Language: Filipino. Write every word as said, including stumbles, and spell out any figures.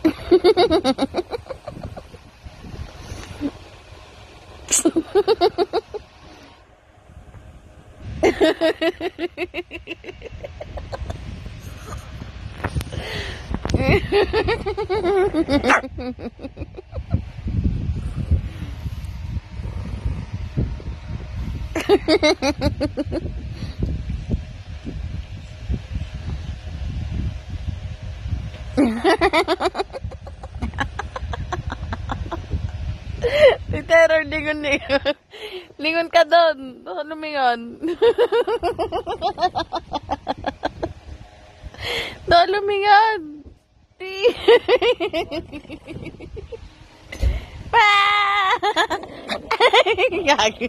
Si Terror, lingon lingon. Lingon ka doon. Baka lumingon. Doon lumingon. Pa! Gagi.